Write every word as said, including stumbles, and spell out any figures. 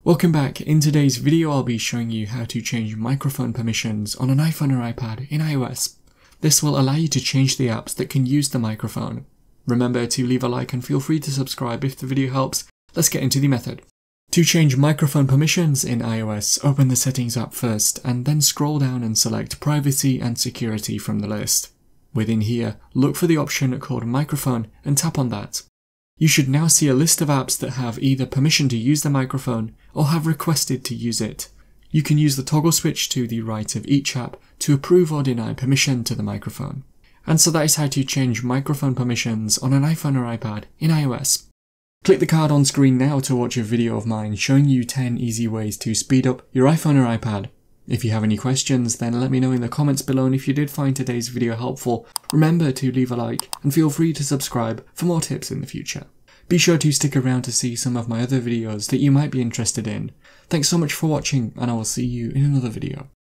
Welcome back. In today's video I'll be showing you how to change microphone permissions on an iPhone or iPad in iOS. This will allow you to change the apps that can use the microphone. Remember to leave a like and feel free to subscribe if the video helps. Let's get into the method. To change microphone permissions in iOS, open the settings app first and then scroll down and select privacy and security from the list. Within here, look for the option called microphone and tap on that. You should now see a list of apps that have either permission to use the microphone or have requested to use it. You can use the toggle switch to the right of each app to approve or deny permission to the microphone. And so that is how to change microphone permissions on an iPhone or iPad in iOS. Click the card on screen now to watch a video of mine showing you ten easy ways to speed up your iPhone or iPad. If you have any questions, then let me know in the comments below, and if you did find today's video helpful, remember to leave a like and feel free to subscribe for more tips in the future. Be sure to stick around to see some of my other videos that you might be interested in. Thanks so much for watching, and I will see you in another video.